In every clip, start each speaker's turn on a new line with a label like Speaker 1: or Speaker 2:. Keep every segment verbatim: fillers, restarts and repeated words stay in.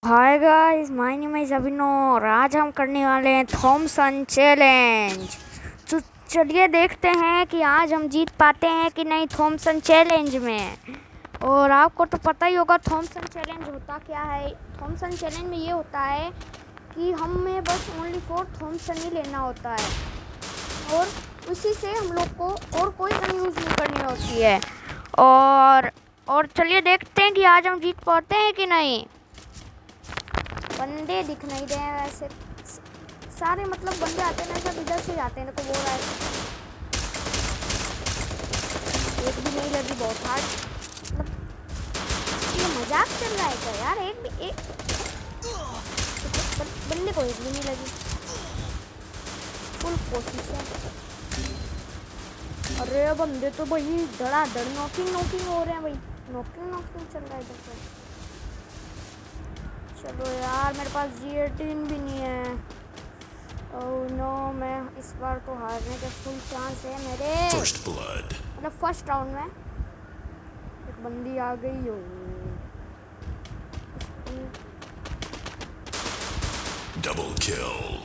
Speaker 1: Hi guys, my name is Abhinav और आज हम करने वाले हैं थॉमसन चैलेंज। तो चलिए देखते हैं कि आज हम जीत पाते हैं कि नहीं थॉमसन चैलेंज में। और आपको तो पता ही होगा थॉमसन चैलेंज होता क्या है। थॉमसन चैलेंज में ये होता है कि हमें बस ओनली फोर थॉमसन ही लेना होता है और उसी से हम लोग को और कोई गन यूज़ नहीं करनी होती है। और और चलिए देखते हैं कि आज हम जीत पाते हैं कि नहीं। बंदे दिख नहीं रहे हैं वैसे सारे, मतलब बंदे आते हैं सब इधर से जाते हैं। देखो वो रहा है, एक भी नहीं लगी, बहुत हार्ड। मतलब ये मजाक चल रहा है क्या यार। एक भी एक बंदे को एक भी नहीं लगी, फुल कोशिश है। अरे बंदे तो भाई धड़ाधड़ नॉकिंग नॉकिंग हो रहे हैं भाई, नॉकिंग नॉकिंग चल रहा है इधर पे। चलो यार मेरे पास जी एटीन भी नहीं है। ओह नो, मैं इस बार तो हारने के फुल चांस है मेरे। मतलब फर्स्ट राउंड में एक बंदी आ गई हो।
Speaker 2: Double kill.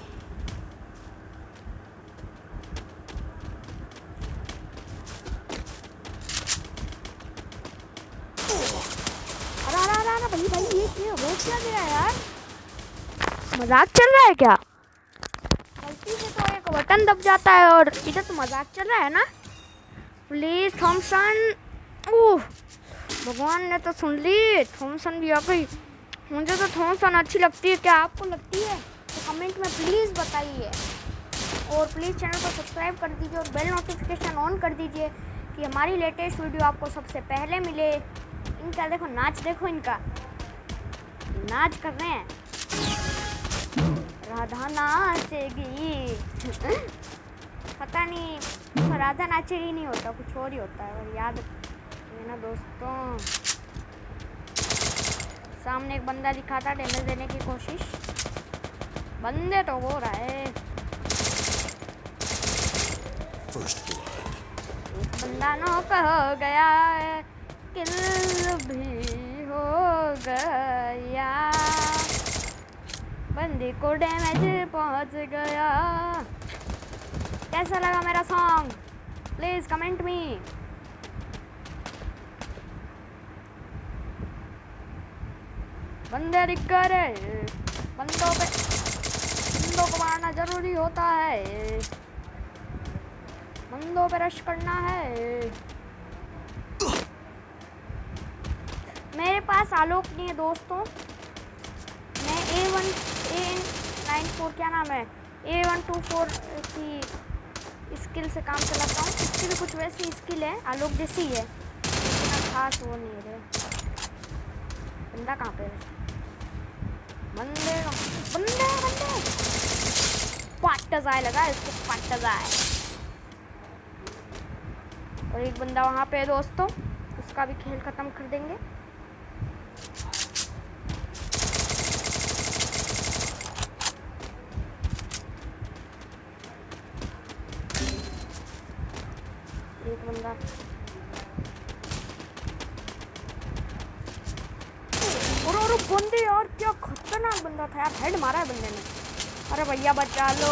Speaker 1: भाई भाई ये क्या हो क्या गया यार, मजाक चल रहा है क्या। गलती से तो एक बटन दब जाता है और इधर तो मजाक चल रहा है ना। Please Thompson. ओह भगवान ने तो सुन ली, थॉमसन भी आ गई। मुझे तो थॉमसन अच्छी लगती है, क्या आपको लगती है तो कमेंट में प्लीज़ बताइए। और प्लीज़ चैनल को सब्सक्राइब कर दीजिए और बेल नोटिफिकेशन ऑन कर दीजिए कि हमारी लेटेस्ट वीडियो आपको सबसे पहले मिले। इनका देखो नाच, देखो इनका नाच कर रहे हैं। राधा नाचेगी पता नहीं राधा नाचेगी नहीं होता, कुछ और ही होता है। और याद है ना दोस्तों, सामने एक बंदा दिखा था डैमेज देने की कोशिश, बंदे तो हो रहा है। एक बंदा नॉक हो गया है, किल भी हो गया, बंदे को डैमेज पहुंच गया। कैसा लगा मेरा सॉन्ग, प्लीज कमेंट मी। बंदे दिख गए, बंदों पे बंदों को मारना जरूरी होता है, बंदों पे रश करना है। मेरे पास आलोक नहीं है दोस्तों, मैं A one A nine four क्या नाम है ए वन टू फोर की स्किल से काम चलाता हूँ। इसकी भी कुछ वैसी स्किल है, आलोक जैसी है, इतना खास वो नहीं है। बंदा कहाँ पे है, बंदे बंदे बंदे पाटा जाए लगा इसको, पाटा जाए। और एक बंदा वहाँ पे है दोस्तों, उसका भी खेल खत्म कर देंगे। एक बंदा और और बंदे यार, क्या खतरनाक बंदा था यार, हेड मारा है बंदे ने। अरे भैया बचा लो,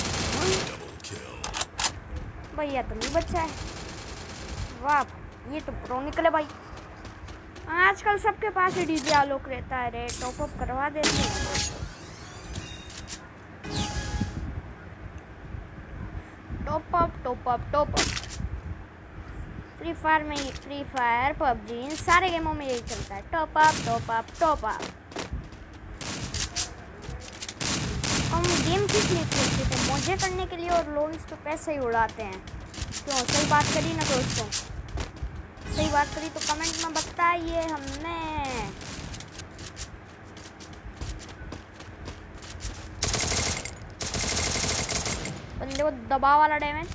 Speaker 1: भैया तो नहीं बचा है। वाह ये तो प्रो निकले भाई। आजकल सबके पास ही डीजे आलोक रहता है रे, टॉप अप करवा देते हैं। Top up top up top up Free Fire में, फ्री फायर पबजी इन सारे गेमों में यही चलता है, top up top up top up. हम गेम किस लिए खेलते थे, मौजे करने के लिए, और लोग इस पर पैसे ही उड़ाते हैं। क्यों, सही बात करी ना दोस्तों, सही बात करी तो कमेंट में बताइए हमने। बंदे को दबाव वाला डैमेज,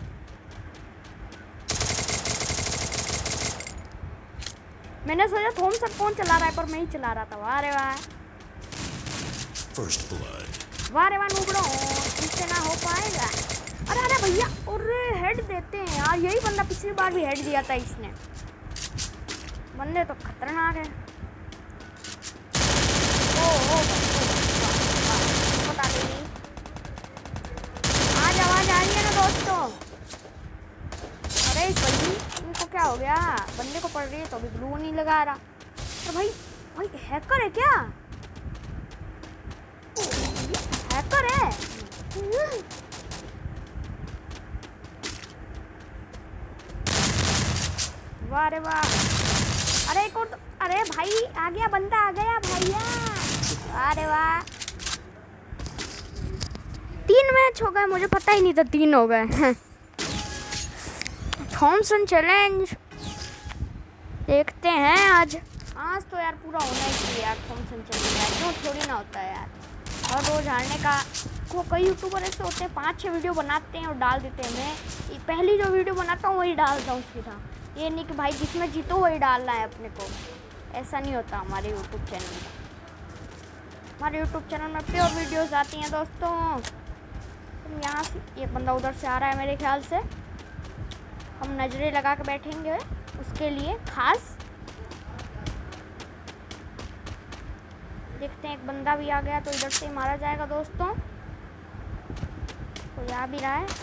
Speaker 1: मैंने सोचा थॉमसन कौन चला रहा है पर मैं ही चला रहा था। वाह रे वाह, वाह रे वाह नूबड़ो, इससे ना हो पाएगा। अरे अरे भैया, अरे हेड देते हैं यार, यही बंदा पिछली बार भी हेड दिया था इसने। बंदे तो खतरनाक है। ओ क्या हो गया? बंदे को पड़ रही है तो भी ग्लू नहीं लगा रहा। तो भाई भाई हैकर है क्या? हैकर है। वाह रे वाह। अरे एक और तो, अरे भाई आ गया बंदा, आ गया भैया। अरे वाह, तीन मैच हो गए, मुझे पता ही नहीं था तीन हो गए। थॉमसन चैलेंज देखते हैं आज। आज तो यार पूरा होना ही चाहिए यार थॉमसन चैलेंज यार, क्यों थोड़ी ना होता है यार। और रोज हारने का, वो कई यूट्यूबर ऐसे होते हैं पाँच छः वीडियो बनाते हैं और डाल देते हैं। मैं पहली जो वीडियो बनाता हूँ वही डालता हूँ उसकी था। ये नहीं कि भाई जिसमें जीतो वही डालना है अपने को, ऐसा नहीं होता हमारे यूट्यूब चैनल में। हमारे यूट्यूब चैनल में प्योर वीडियोस आती हैं दोस्तों। तुम यहाँ से, एक बंदा उधर से आ रहा है मेरे ख्याल से, हम नजरें लगा के बैठेंगे उसके लिए खास। देखते हैं, एक बंदा भी आ गया तो इधर से मारा जाएगा दोस्तों। कोई आ भी रहा है?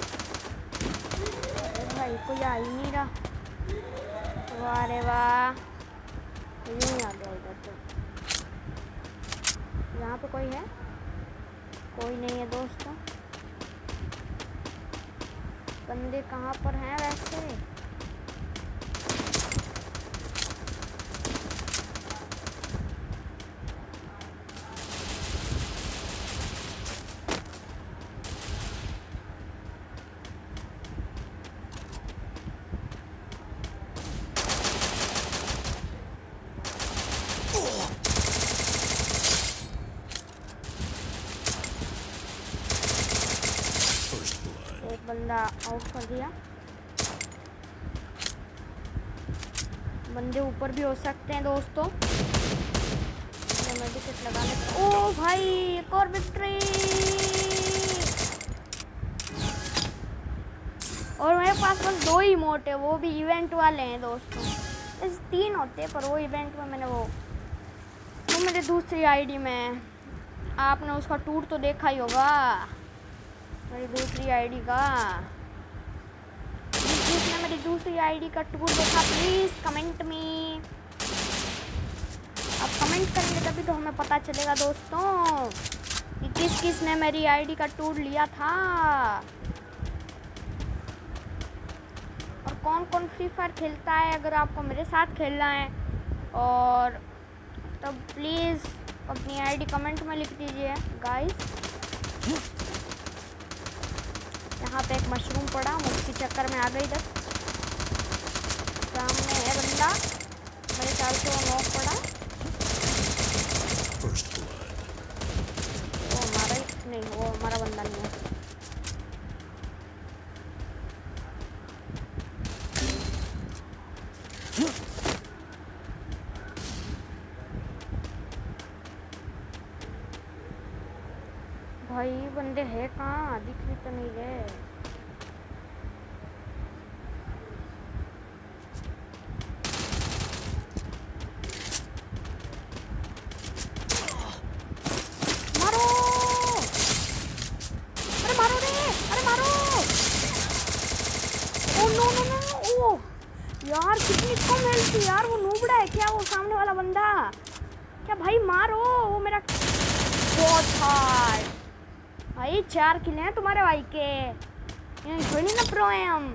Speaker 1: भाई कोई आ ही नहीं रहा। वाह रे वाह, नहीं आ गया इधर तो। यहाँ पे कोई है? कोई नहीं है दोस्तों। बंदे कहाँ पर हैं वैसे? बंदा आउट कर दिया। बंदे ऊपर भी हो सकते हैं दोस्तों। मेडिकेट लगा लेते। ओ भाई एक और विक्ट्री। और मेरे पास बस दो ही इमोट है, वो भी इवेंट वाले हैं दोस्तों। इस तीन होते हैं पर वो इवेंट में मैंने वो वो मेरे दूसरी आईडी में, आपने उसका टूर तो देखा ही होगा मेरी दूसरी आईडी का। जिसने मेरी दूसरी आईडी का टूर देखा प्लीज़ कमेंट में, आप कमेंट करेंगे तभी तो हमें पता चलेगा दोस्तों कि किस किस ने मेरी आईडी का टूर लिया था और कौन कौन फ्री फायर खेलता है। अगर आपको मेरे साथ खेलना है और तब प्लीज़ अपनी आईडी कमेंट में लिख दीजिए गाइस। यहाँ पे एक मशरूम पड़ा, उसके चक्कर में आ गई। इधर सामने है बंदा, मेरे ख्याल से वो नॉक पड़ा। वो हमारा नहीं, वो हमारा बंदा नहीं है। भाई बंदे है कहाँ? दिख भी तो नहीं रहे। मारो, अरे मारो रे, अरे मारो। ओ नो नो नो, ओ यार कितनी कम हेल्थ थी यार। वो नूबड़ा है क्या वो सामने वाला बंदा? क्या भाई मारो, वो मेरा बहुत हार्ड। भाई चार किले हैं तुम्हारे भाई के, थोड़ी ना प्रो हैं हम।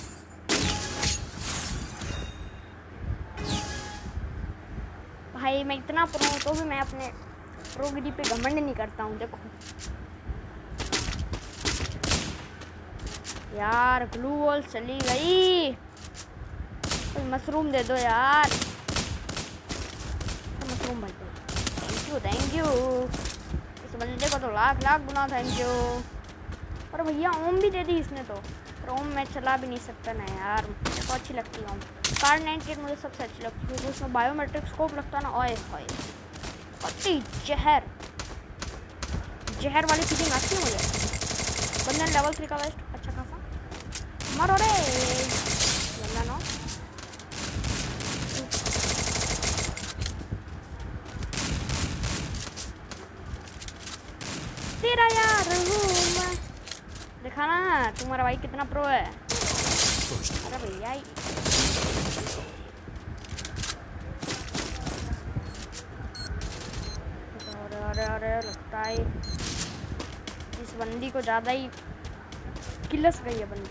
Speaker 1: भाई मैं इतना प्रो हूँ तो भी मैं अपने प्रोगिरी पे घमंड नहीं करता हूँ। देखो यार ग्लू वॉल चली गई। कोई मशरूम दे दो यार, मशरूम भाई। थैंक यू थैंक यू, इस बंदे को तो लाख लाख गुना थैंक यू। और भैया ओम भी दे दी इसने तो, पर ओम मैं चला भी नहीं सकता ना यार, मुझे तो अच्छी लगती है ओम। कार नाइनटी एट मुझे सबसे अच्छी लगती है क्योंकि उसमें बायोमेट्रिक स्कोप लगता ना। ओए होए कत्ती जहर जहर वाली फीलिंग आती है मुझे। बंदे लेवल थ्री का वेस्ट अच्छा खासा। मरो रे बंदा नो। तेरा यार हूँ मैं, देखा ना तुम्हारा भाई कितना प्रो है। अरे भैया अरे अरे अरे लगता है इस बंदी को ज़्यादा ही किलस गई है बंदी।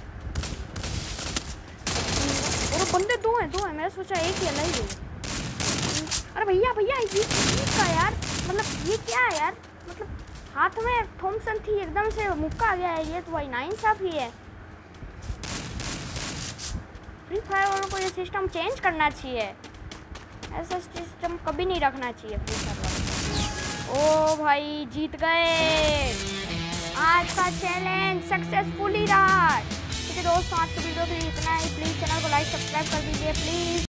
Speaker 1: और बंदे दो हैं दो हैं मैंने सोचा एक ही नहीं गई। अरे भैया भैया ये का यार मतलब ये क्या है यार, मतलब हाथ में थॉमसन थी एकदम से मुक्का आ गया है। ये तो भाई नाइंसाफी है। फ्री फायर वालों को ये सिस्टम चेंज करना चाहिए, ऐसा सिस्टम कभी नहीं रखना चाहिए फ्री फायर वालों। ओ भाई जीत गए, आज का चैलेंज सक्सेसफुली रहा। ठीक है दोस्तों, आज की वीडियो के लिए इतना ही। प्लीज़ चैनल को लाइक सब्सक्राइब कर दीजिए प्लीज़।